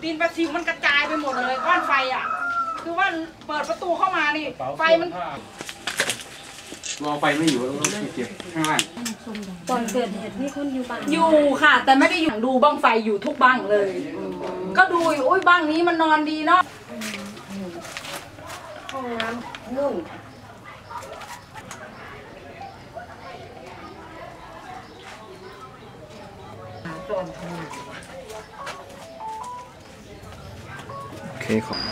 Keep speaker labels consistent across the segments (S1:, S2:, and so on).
S1: ดินประสิวมันกระจายไปหมดเลยก้อนไฟอ่ะคือว่าเปิดประตูเข้ามานี่ไฟมัน
S2: รอไฟไม่อยู่แล้วเก็บข้างล่าง
S3: ตอนเกิดเหตุนี่คุณอยู่บ้าน
S1: อยู่ค่ะแต่ไม่ได้อยู่ดูบ้างไฟอยู่ทุกบ้างเลยก็ดูอยู่อุ้ยบ้างนี้มันนอนดีเนาะห้องน้ำนุ่น
S2: โอเคขอบ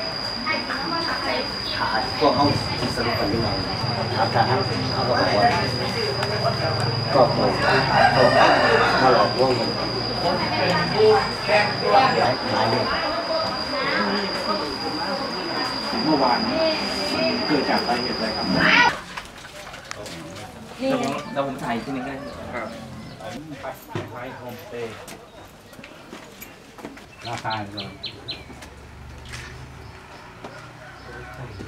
S2: พวกเขาสรุปกันยังไงครับทางเขาก็บอกว่าก็มาหลอกลวงกันหลายเรื่องเมื่อวานเกิดจากสาเหตุอะไรครับ
S4: เราผมถ่ายที่นึงได้
S2: ครับไฟโฮมสเตย์ราคาเลย